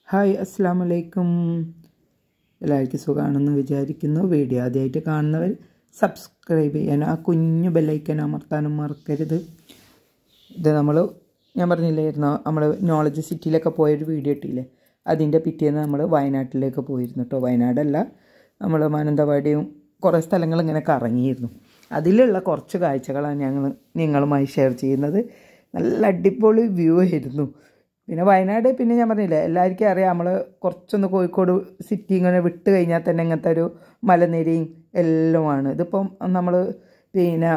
Hi അസ്സാം വലൈക്കും. എല്ലാവർക്കും സുഖമാണെന്ന് വിചാരിക്കുന്നു. വീഡിയോ ആദ്യമായിട്ട് കാണുന്നവർ സബ്സ്ക്രൈബ് ചെയ്യാനും ആ കുഞ്ഞു ബെല്ലൈക്കൻ അമർത്താനും മറക്കരുത്. ഇത് ഞാൻ പറഞ്ഞില്ലായിരുന്നോ, നമ്മൾ നോളജ് സിറ്റിയിലൊക്കെ പോയൊരു വീഡിയോ ഇട്ടില്ലേ, അതിൻ്റെ പിറ്റേന്ന് നമ്മൾ വയനാട്ടിലേക്ക് പോയിരുന്നു കേട്ടോ. വയനാടല്ല, നമ്മൾ മാനന്തവാടിയും കുറേ സ്ഥലങ്ങൾ ഇങ്ങനെ കറങ്ങിയിരുന്നു. അതിലുള്ള കുറച്ച് കാഴ്ചകളാണ് നിങ്ങളുമായി ഷെയർ ചെയ്യുന്നത്. നല്ല അടിപൊളി വ്യൂ ആയിരുന്നു. പിന്നെ വയനാട്, പിന്നെ ഞാൻ പറഞ്ഞില്ലേ, എല്ലാവർക്കും അറിയാം, നമ്മൾ കുറച്ചൊന്ന് കോഴിക്കോട് സിറ്റി ഇങ്ങനെ വിട്ട് കഴിഞ്ഞാൽ തന്നെ ഇങ്ങനത്തെ ഒരു മലനിരയും എല്ലാമാണ്. ഇതിപ്പം നമ്മൾ പിന്നെ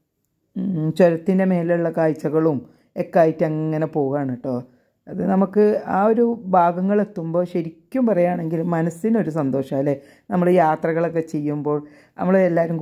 ചുരത്തിൻ്റെ മേലുള്ള കാഴ്ചകളും ഒക്കെ ആയിട്ട് അങ്ങനെ പോവുകയാണ് കേട്ടോ. അത് നമുക്ക് ആ ഒരു ഭാഗങ്ങളെത്തുമ്പോൾ ശരിക്കും പറയുകയാണെങ്കിൽ മനസ്സിനൊരു സന്തോഷം അല്ലേ. നമ്മൾ യാത്രകളൊക്കെ ചെയ്യുമ്പോൾ നമ്മൾ എല്ലാവരും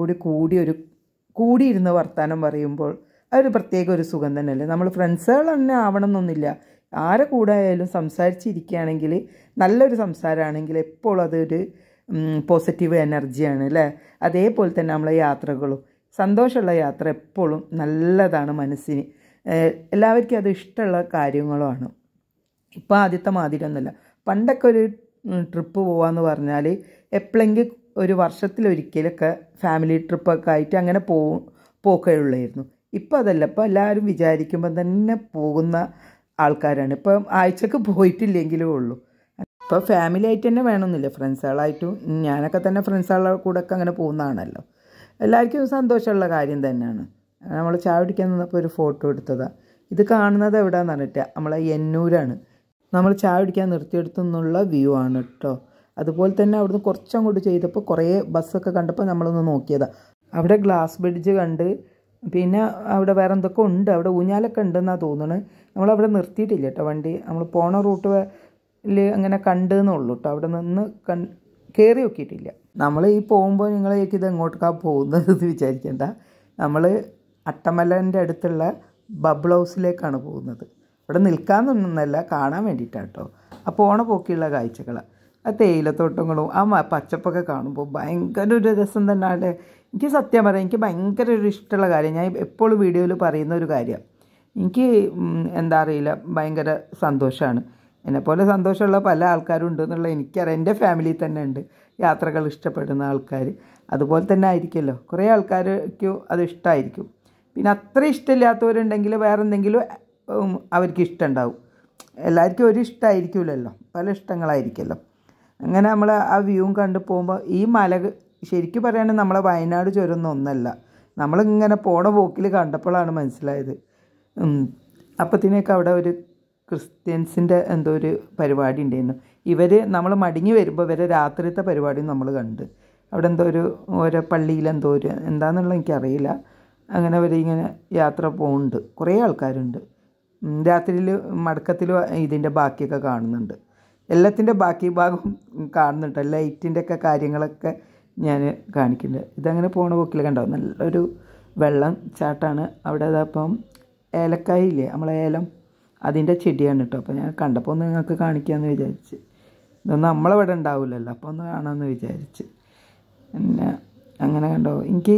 കൂടിയിരുന്ന് വർത്തമാനം പറയുമ്പോൾ അതൊരു പ്രത്യേക ഒരു സുഖം തന്നെയല്ലേ. നമ്മൾ ഫ്രണ്ട്സുകൾ തന്നെ ആവണമെന്നൊന്നുമില്ല, ആരെ കൂടെ ആയാലും സംസാരിച്ചിരിക്കുകയാണെങ്കിൽ നല്ലൊരു സംസാരമാണെങ്കിൽ എപ്പോഴും അതൊരു പോസിറ്റീവ് എനർജിയാണ് അല്ലേ. അതേപോലെ തന്നെ നമ്മളെ യാത്രകളും, സന്തോഷമുള്ള യാത്ര എപ്പോഴും നല്ലതാണ് മനസ്സിന്. എല്ലാവർക്കും അത് ഇഷ്ടമുള്ള കാര്യങ്ങളുമാണ്. ഇപ്പോൾ ആദ്യത്തെ മാതിരിയൊന്നുമല്ല. പണ്ടൊക്കെ ഒരു ട്രിപ്പ് പോകാമെന്ന് പറഞ്ഞാൽ എപ്പോഴെങ്കിലും ഒരു വർഷത്തിലൊരിക്കലൊക്കെ ഫാമിലി ട്രിപ്പൊക്കെ ആയിട്ട് അങ്ങനെ പോക്കേ ഉള്ളായിരുന്നു. ഇപ്പോൾ അതല്ല, ഇപ്പോൾ എല്ലാവരും വിചാരിക്കുമ്പോൾ തന്നെ പോകുന്ന ആൾക്കാരാണ്. ഇപ്പം ആഴ്ചക്ക് പോയിട്ടില്ലെങ്കിലും ഉള്ളൂ. ഇപ്പോൾ ഫാമിലി ആയിട്ട് തന്നെ വേണമെന്നില്ല, ഫ്രണ്ട്സുകളായിട്ടും. ഞാനൊക്കെ തന്നെ ഫ്രണ്ട്സുകളുടെ കൂടെ ഒക്കെ അങ്ങനെ പോകുന്നതാണല്ലോ. എല്ലാവർക്കും സന്തോഷമുള്ള കാര്യം തന്നെയാണ്. നമ്മൾ ചായ കുടിക്കാൻ നിന്നപ്പോൾ ഒരു ഫോട്ടോ എടുത്തതാണ്. ഇത് കാണുന്നത് എവിടെയാണെന്ന് പറഞ്ഞിട്ട് നമ്മളെ എന്നൂരാണ്. നമ്മൾ ചായ കുടിക്കാൻ നിർത്തിയെടുത്തു നിന്നുള്ള വ്യൂ ആണ് കേട്ടോ. അതുപോലെ തന്നെ അവിടുന്ന് കുറച്ചങ്ങോട്ട് ചെയ്തപ്പോൾ കുറേ ബസ്സൊക്കെ കണ്ടപ്പോൾ നമ്മളൊന്ന് നോക്കിയതാണ്. അവിടെ ഗ്ലാസ് ബ്രിഡ്ജ് കണ്ട്, പിന്നെ അവിടെ വേറെ എന്തൊക്കെ ഉണ്ട്, അവിടെ ഊഞ്ഞാലൊക്കെ ഉണ്ടെന്നാണ് തോന്നുന്നത്. നമ്മളവിടെ നിർത്തിയിട്ടില്ല കേട്ടോ വണ്ടി. നമ്മൾ പോണ റൂട്ടിൽ അങ്ങനെ കണ്ടെന്നുള്ളൂ കേട്ടോ. അവിടെ നിന്ന് കയറി നോക്കിയിട്ടില്ല. നമ്മൾ ഈ പോകുമ്പോൾ നിങ്ങളേക്ക് ഇത് എങ്ങോട്ടേക്കാണ് പോകുന്നത് എന്ന് വിചാരിക്കേണ്ട. നമ്മൾ അട്ടമലേൻ്റെ അടുത്തുള്ള ബബിൾ ഹൗസിലേക്കാണ് പോകുന്നത്. അവിടെ നിൽക്കാനൊന്നല്ല, കാണാൻ വേണ്ടിയിട്ടാണ് കേട്ടോ. ആ പോണ പോക്കിയുള്ള കാഴ്ചകളാണ്. ആ തേയിലത്തോട്ടങ്ങളും ആ പച്ചപ്പൊക്കെ കാണുമ്പോൾ ഭയങ്കര ഒരു രസം തന്നെയാണ്. എനിക്ക് സത്യം പറയാം, എനിക്ക് ഭയങ്കര ഒരു ഇഷ്ടമുള്ള കാര്യം, ഞാൻ എപ്പോഴും വീഡിയോയിൽ പറയുന്ന ഒരു കാര്യമാണ്. എനിക്ക് എന്താ അറിയില്ല, ഭയങ്കര സന്തോഷമാണ്. എന്നെപ്പോലെ സന്തോഷമുള്ള പല ആൾക്കാരും ഉണ്ട് എന്നുള്ള എനിക്കറിയാം. എൻ്റെ ഫാമിലിയിൽ തന്നെ ഉണ്ട് യാത്രകൾ ഇഷ്ടപ്പെടുന്ന ആൾക്കാർ. അതുപോലെ തന്നെ ആയിരിക്കുമല്ലോ, കുറേ ആൾക്കാർക്ക് അത് ഇഷ്ടമായിരിക്കും. പിന്നെ അത്ര ഇഷ്ടമില്ലാത്തവരുണ്ടെങ്കിൽ വേറെ എന്തെങ്കിലും അവർക്ക് ഇഷ്ടമുണ്ടാവും. എല്ലാവർക്കും ഒരു ഇഷ്ടമായിരിക്കില്ലല്ലോ, പല ഇഷ്ടങ്ങളായിരിക്കുമല്ലോ. അങ്ങനെ നമ്മൾ ആ വ്യൂവും കണ്ടു പോകുമ്പോൾ ഈ മല ശരിക്കും പറയുകയാണെങ്കിൽ നമ്മളെ വയനാട് ചുരമൊന്നും ഒന്നല്ല. നമ്മളിങ്ങനെ പോണ പോക്കിൽ കണ്ടപ്പോഴാണ് മനസ്സിലായത്. അപ്പത്തിനൊക്കെ അവിടെ ഒരു ക്രിസ്ത്യൻസിൻ്റെ എന്തോ ഒരു പരിപാടി ഉണ്ടായിരുന്നു. നമ്മൾ മടങ്ങി വരുമ്പോൾ ഇവരെ രാത്രിത്തെ പരിപാടിയും നമ്മൾ കണ്ട്. അവിടെ എന്തോ ഓരോ പള്ളിയിലെന്തോ എന്താണെന്നുള്ള എനിക്കറിയില്ല. അങ്ങനെ ഇങ്ങനെ യാത്ര പോകുന്നുണ്ട്, കുറേ ആൾക്കാരുണ്ട്. രാത്രിയിൽ മടക്കത്തിൽ ഇതിൻ്റെ ബാക്കിയൊക്കെ കാണുന്നുണ്ട്. എല്ലാത്തിൻ്റെ ബാക്കി ഭാഗം കാണുന്നുണ്ട്. ലൈറ്റിൻ്റെ ഒക്കെ കാര്യങ്ങളൊക്കെ ഞാൻ കാണിക്കുന്നുണ്ട്. ഇതങ്ങനെ പോണ പോക്കിൽ കണ്ടോ, നല്ലൊരു വെള്ളം ചാട്ടാണ് അവിടെ. അതപ്പം ഏലക്കായ ഇല്ലേ, നമ്മളെ ഏലം, അതിൻ്റെ ചെടിയാണ് കേട്ടോ. അപ്പോൾ ഞാൻ കണ്ടപ്പോൾ ഒന്ന് നിങ്ങൾക്ക് കാണിക്കാമെന്ന് വിചാരിച്ച്. ഇതൊന്നും നമ്മളവിടെ ഉണ്ടാവില്ലല്ലോ, അപ്പോൾ ഒന്ന് കാണാമെന്ന് വിചാരിച്ച്. പിന്നെ അങ്ങനെ കണ്ടോ, എനിക്ക്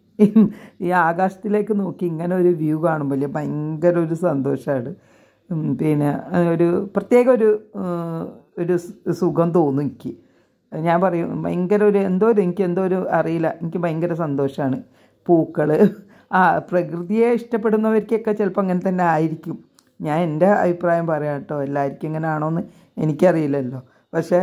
ഈ ആകാശത്തിലേക്ക് നോക്കി ഇങ്ങനെ ഒരു വ്യൂ കാണുമ്പോൾ ഭയങ്കര ഒരു സന്തോഷമാണ്. പിന്നെ ഒരു പ്രത്യേക ഒരു സുഖം തോന്നും എനിക്ക്. ഞാൻ പറയും, ഭയങ്കര എനിക്ക് അറിയില്ല, എനിക്ക് ഭയങ്കര സന്തോഷമാണ്. പൂക്കൾ, പ്രകൃതിയെ ഇഷ്ടപ്പെടുന്നവർക്കൊക്കെ ചിലപ്പോൾ അങ്ങനെ തന്നെ ആയിരിക്കും. ഞാൻ എൻ്റെ അഭിപ്രായം പറയാം കേട്ടോ, എല്ലാവർക്കും ഇങ്ങനെ ആണോയെന്ന് എനിക്കറിയില്ലല്ലോ. പക്ഷേ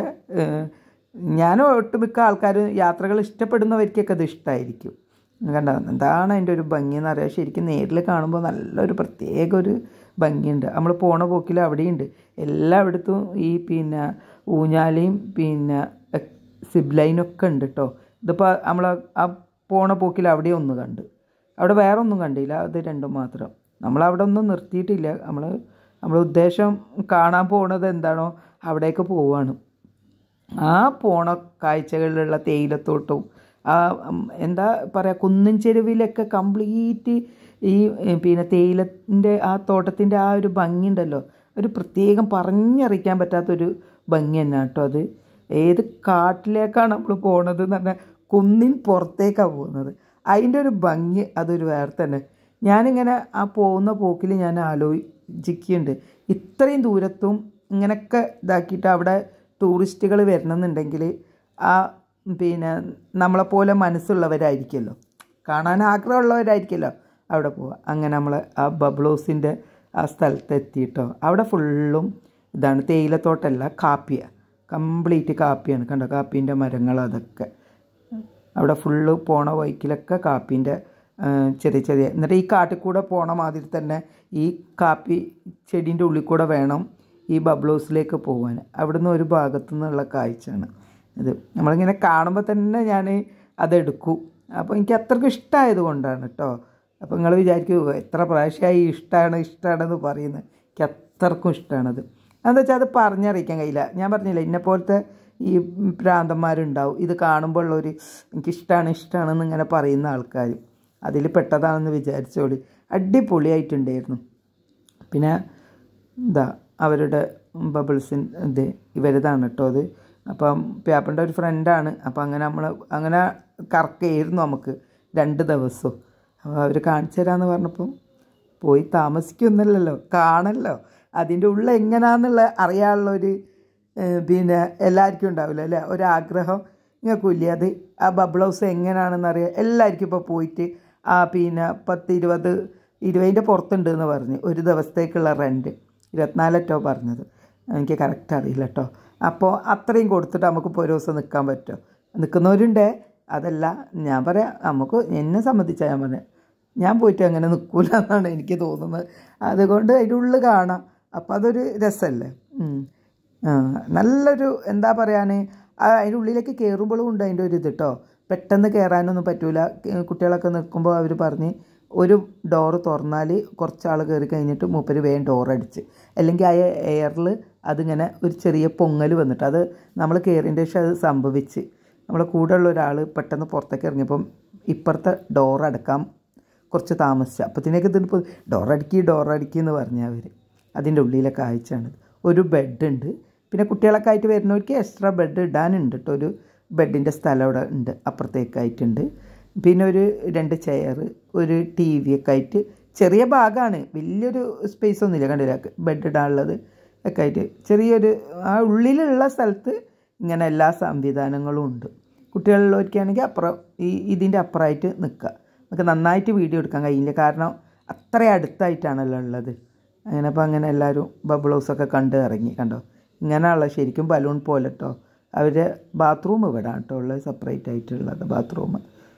ഞാൻ ഒട്ടുമിക്ക ആൾക്കാരും യാത്രകൾ ഇഷ്ടപ്പെടുന്നവർക്കൊക്കെ അത് ഇഷ്ടമായിരിക്കും. കണ്ടോ, എന്താണ് അതിൻ്റെ ഒരു ഭംഗി എന്ന് അറിയാം. ശരിക്കും നേരിൽ കാണുമ്പോൾ നല്ലൊരു പ്രത്യേക ഒരു ഭംഗിയുണ്ട്. നമ്മൾ പോണ പോക്കിൽ അവിടെയുണ്ട് എല്ലായിടത്തും ഈ പിന്നെ ഊഞ്ഞാലയും പിന്നെ സിബ് ലൈനൊക്കെ ഉണ്ട് കേട്ടോ. ഇതിപ്പോൾ നമ്മൾ ആ പോണ പോക്കിൽ അവിടെ ഒന്ന് കണ്ട്, അവിടെ വേറെ ഒന്നും കണ്ടില്ല, അത് രണ്ടും മാത്രം. നമ്മളവിടെ ഒന്നും നിർത്തിയിട്ടില്ല. നമ്മൾ ഉദ്ദേശം കാണാൻ പോണത് എന്താണോ അവിടേക്ക് പോവുകയാണ്. ആ പോണ കാഴ്ചകളിലുള്ള തേയിലത്തോട്ടവും എന്താ പറയുക, കുന്നിൻ ചെരുവിലൊക്കെ കംപ്ലീറ്റ് ഈ പിന്നെ തേയിലൻ്റെ ആ തോട്ടത്തിൻ്റെ ആ ഒരു ഭംഗി ഉണ്ടല്ലോ, ഒരു പ്രത്യേകം പറഞ്ഞറിയിക്കാൻ പറ്റാത്തൊരു ഭംഗി തന്നെ കേട്ടോ. അത് ഏത് കാട്ടിലേക്കാണ് നമ്മൾ പോണത് എന്ന് പറഞ്ഞാൽ കുന്നിൻ പുറത്തേക്കാണ് പോകുന്നത്. അതിൻ്റെ ഒരു ഭംഗി അതൊരു വേറെ തന്നെ. ഞാനിങ്ങനെ ആ പോകുന്ന പോക്കിൽ ഞാൻ ആലോചിക്കുന്നുണ്ട്, ഇത്രയും ദൂരത്തും ഇങ്ങനെയൊക്കെ ഇതാക്കിയിട്ട് അവിടെ ടൂറിസ്റ്റുകൾ വരണമെന്നുണ്ടെങ്കിൽ ആ പിന്നെ നമ്മളെപ്പോലെ മനസ്സുള്ളവരായിരിക്കുമല്ലോ, കാണാൻ ആഗ്രഹമുള്ളവരായിരിക്കുമല്ലോ അവിടെ പോവുക. അങ്ങനെ നമ്മൾ ആ ബബിൾ ഹൗസിൻ്റെ ആ സ്ഥലത്ത് എത്തിയിട്ടോ അവിടെ ഫുള്ളും ഇതാണ്, തേയിലത്തോട്ടമല്ല, കാപ്പിയാണ്, കംപ്ലീറ്റ് കാപ്പിയാണ്. കണ്ടോ കാപ്പീൻ്റെ മരങ്ങൾ അതൊക്കെ അവിടെ ഫുള്ള് പോണ വഴിക്കിലൊക്കെ കാപ്പീൻ്റെ ചെറിയ ചെറിയ, എന്നിട്ട് ഈ കാട്ടിൽ കൂടെ പോണ മാതിരി തന്നെ ഈ കാപ്പി ചെടീൻ്റെ ഉള്ളിൽ കൂടെ വേണം ഈ ബബിൾ ഹൗസിലേക്ക് പോകാൻ. അവിടുന്ന് ഒരു ഭാഗത്തു നിന്നുള്ള കാഴ്ചയാണ് ഇത്. നമ്മളിങ്ങനെ കാണുമ്പോൾ തന്നെ ഞാൻ അതെടുക്കും. അപ്പോൾ എനിക്ക് അത്രയ്ക്ക് ഇഷ്ടമായത് കൊണ്ടാണ് കേട്ടോ. അപ്പോൾ നിങ്ങൾ വിചാരിക്കൂ എത്ര പ്രാവശ്യമായി ഇഷ്ടമാണെന്ന് പറയുന്നത്. എനിക്ക് അത്രക്കും ഇഷ്ടമാണത്. എന്താ വെച്ചാൽ അത് പറഞ്ഞറിയിക്കാൻ കഴിയില്ല. ഞാൻ പറഞ്ഞില്ല ഇന്നെപ്പോലത്തെ ഈ ഭ്രാന്തന്മാരുണ്ടാവും ഇത് കാണുമ്പോൾ ഉള്ളൊരു എനിക്കിഷ്ടമാണെന്ന് ഇങ്ങനെ പറയുന്ന ആൾക്കാർ. അതിൽ പെട്ടതാണെന്ന് വിചാരിച്ചോളി. അടിപൊളിയായിട്ടുണ്ടായിരുന്നു. പിന്നെ എന്താ അവരുടെ ബബിൾസിൻ്റെ ഇവരിതാണ് കേട്ടോ അത്. അപ്പം പ്യാപ്പൻ്റെ ഒരു ഫ്രണ്ടാണ്. അപ്പം അങ്ങനെ കറക്കായിരുന്നു നമുക്ക് 2 ദിവസവും. അപ്പോൾ അവർ കാണിച്ചു തരാമെന്ന് പറഞ്ഞപ്പം പോയി താമസിക്കൊന്നുമില്ലല്ലോ, കാണല്ലോ, അതിൻ്റെ ഉള്ളിൽ എങ്ങനെയാണെന്നുള്ള അറിയാനുള്ളൊരു പിന്നെ എല്ലാവർക്കും ഉണ്ടാവില്ല അല്ലേ ഒരാഗ്രഹം. നിങ്ങൾക്കില്ലേ അത് ആ ബബിൾ ഹൗസ് എങ്ങനെയാണെന്ന് അറിയാം. എല്ലാവർക്കും ഇപ്പോൾ പോയിട്ട് ആ പിന്നെ 10-20 പുറത്തുണ്ട് എന്ന് പറഞ്ഞ് ഒരു ദിവസത്തേക്കുള്ള റെൻറ്റ് 24 പറഞ്ഞത്. എനിക്ക് കറക്റ്റ് അറിയില്ല കേട്ടോ. അപ്പോൾ അത്രയും കൊടുത്തിട്ട് നമുക്കിപ്പോൾ ഒരു ദിവസം നിൽക്കാൻ പറ്റുമോ? നിൽക്കുന്നവരുണ്ടേ. അതല്ല ഞാൻ പറയാം, നമുക്ക് എന്നെ സംബന്ധിച്ചാൽ ഞാൻ പറയാം ഞാൻ പോയിട്ട് അങ്ങനെ നിൽക്കില്ല എന്നാണ് എനിക്ക് തോന്നുന്നത്. അതുകൊണ്ട് അതിൻ്റെ ഉള്ളിൽ കാണാം. അപ്പോൾ അതൊരു രസമല്ലേ. നല്ലൊരു എന്താ പറയാൻ, അതിൻ്റെ ഉള്ളിലേക്ക് കയറുമ്പോഴും ഉണ്ട് അതിൻ്റെ ഒരു ഇത് കേട്ടോ. പെട്ടെന്ന് കയറാനൊന്നും പറ്റില്ല. കുട്ടികളൊക്കെ നിൽക്കുമ്പോൾ അവർ പറഞ്ഞ് ഒരു ഡോറ് തുറന്നാൽ കുറച്ചാൾ കയറി കഴിഞ്ഞിട്ട് മൂപ്പര് വേഗം ഡോറടിച്ച്, അല്ലെങ്കിൽ ആ എയറിൽ അതിങ്ങനെ ഒരു ചെറിയ പൊങ്ങൽ വന്നിട്ട് അത് നമ്മൾ കയറിയതിൻ്റെ ശേഷം അത് സംഭവിച്ച് നമ്മളെ കൂടെയുള്ള ഒരാൾ പെട്ടെന്ന് പുറത്തേക്ക് ഇറങ്ങിയപ്പം ഇപ്പുറത്തെ ഡോറടക്കാൻ കുറച്ച് താമസിച്ചു. അപ്പോഴത്തേക്ക് ഇതിപ്പോൾ ഡോറടിക്കുക എന്ന് പറഞ്ഞാൽ അവർ. അതിൻ്റെ ഉള്ളിലെ കാഴ്ചയാണ്. ഒരു ബെഡുണ്ട്. പിന്നെ കുട്ടികളൊക്കെ ആയിട്ട് വരുന്നവർക്ക് എക്സ്ട്രാ ബെഡ് ഇടാനുണ്ട് കേട്ടോ. ഒരു ബെഡിൻ്റെ സ്ഥലം അവിടെ ഉണ്ട്, അപ്പുറത്തേക്കായിട്ടുണ്ട്. പിന്നെ ഒരു 2 ചെയർ, ഒരു TV ഒക്കെ ആയിട്ട് ചെറിയ ഭാഗമാണ്, വലിയൊരു സ്പേസ് ഒന്നുമില്ല. കണ്ടില്ല ബെഡ് ഇടാനുള്ളത് ഒക്കെ ആയിട്ട് ചെറിയൊരു ആ ഉള്ളിലുള്ള സ്ഥലത്ത് ഇങ്ങനെ എല്ലാ സംവിധാനങ്ങളും ഉണ്ട്. കുട്ടികളുള്ളവർക്കാണെങ്കിൽ അപ്പുറം ഇതിൻ്റെ അപ്പുറമായിട്ട് നിൽക്കുക. നമുക്ക് നന്നായിട്ട് വീഡിയോ എടുക്കാൻ കഴിയില്ല, കാരണം അത്ര അടുത്തായിട്ടാണല്ലോ ഉള്ളത്. അങ്ങനെ അപ്പോൾ അങ്ങനെ എല്ലാവരും ബബിൾ ഹൗസൊക്കെ കണ്ട് ഇറങ്ങി. കണ്ടോ ഇങ്ങനെയുള്ള ശരിക്കും ബലൂൺ പോലെ കേട്ടോ. അവരുടെ ബാത്റൂം ഇവിടെ കേട്ടോ ഉള്ളത്, സെപ്പറേറ്റ് ആയിട്ടുള്ളത് ബാത്റൂം.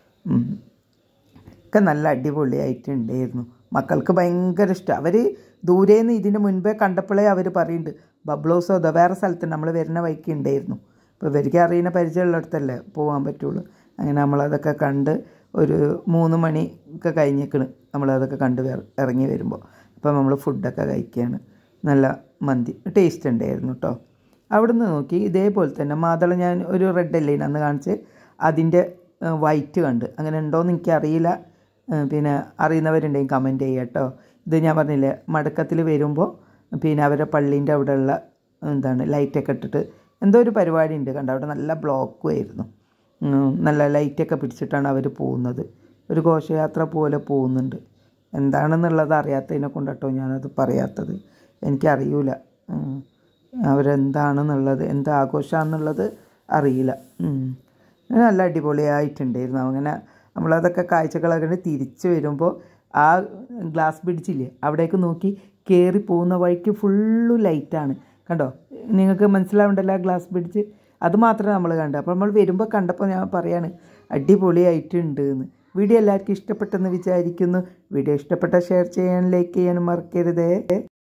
ഒക്കെ നല്ല അടിപൊളിയായിട്ടുണ്ടായിരുന്നു. മക്കൾക്ക് ഭയങ്കര ഇഷ്ടം. അവർ ദൂരേന്ന് ഇതിന് മുൻപേ കണ്ടപ്പോഴേ അവർ പറയുന്നുണ്ട് ബബിൾ ഹൗസോ അതോ വേറെ സ്ഥലത്ത് നമ്മൾ വരുന്ന വഴിക്ക് ഉണ്ടായിരുന്നു. അപ്പോൾ ഇവർക്ക് അറിയുന്ന പരിചയമുള്ളിടത്തല്ലേ പോകാൻ പറ്റുള്ളൂ. അങ്ങനെ നമ്മളതൊക്കെ കണ്ട് ഒരു 3 മണി ഒക്കെ കഴിഞ്ഞേക്കണ് നമ്മളതൊക്കെ കണ്ട് ഇറങ്ങി വരുമ്പോൾ. അപ്പോൾ നമ്മൾ ഫുഡൊക്കെ കഴിക്കുകയാണ്. നല്ല മന്തി ടേസ്റ്റ് ഉണ്ടായിരുന്നു കേട്ടോ. അവിടുന്ന് നോക്കി ഇതേപോലെ തന്നെ മാതള ഞാൻ ഒരു റെഡ് അല്ലേ അന്ന് കാണിച്ച് അതിൻ്റെ വൈറ്റ് കണ്ട്. അങ്ങനെ ഉണ്ടോയെന്ന് എനിക്കറിയില്ല. പിന്നെ അറിയുന്നവരുണ്ടെങ്കിൽ കമൻറ്റ് ചെയ്യുക കേട്ടോ. ഇത് ഞാൻ പറഞ്ഞില്ലേ മടക്കത്തിൽ വരുമ്പോൾ പിന്നെ അവരുടെ പള്ളീൻ്റെ അവിടെയുള്ള എന്താണ് ലൈറ്റൊക്കെ ഇട്ടിട്ട് എന്തോ ഒരു പരിപാടി ഉണ്ട് കണ്ടോ. അവിടെ നല്ല ബ്ലോക്കും ആയിരുന്നു. നല്ല ലൈറ്റൊക്കെ പിടിച്ചിട്ടാണ് അവർ പോകുന്നത്. ഒരു ഘോഷയാത്ര പോലെ പോകുന്നുണ്ട്. എന്താണെന്നുള്ളത് അറിയാത്തതിനെ കൊണ്ടാട്ടോ ഞാനത് പറയാത്തത്. എനിക്കറിയില്ല അവരെന്താണെന്നുള്ളത്, എന്ത് ആഘോഷമാണെന്നുള്ളത് അറിയില്ല. നല്ല അടിപൊളിയായിട്ടുണ്ടായിരുന്നു. അങ്ങനെ നമ്മളതൊക്കെ കാഴ്ചകളൊക്കെ തിരിച്ച് വരുമ്പോൾ ആ ഗ്ലാസ് ബ്രിഡ്ജില്ലേ അവിടേക്ക് നോക്കി കയറി പോകുന്ന വഴിക്ക് ഫുള്ള് ലൈറ്റാണ്. കണ്ടോ നിങ്ങൾക്ക് മനസ്സിലാവുണ്ടല്ലോ ആ ഗ്ലാസ് ബ്രിഡ്ജ്. അത് മാത്രമേ നമ്മൾ കണ്ടു. അപ്പോൾ നമ്മൾ വരുമ്പോൾ കണ്ടപ്പോൾ ഞാൻ പറയാണ് അടിപൊളിയായിട്ടുണ്ട് എന്ന്. വീഡിയോ എല്ലാവർക്കും ഇഷ്ടപ്പെട്ടെന്ന് വിചാരിക്കുന്നു. വീഡിയോ ഇഷ്ടപ്പെട്ട ഷെയർ ചെയ്യാനും ലൈക്ക് ചെയ്യാനും മറക്കരുതേ.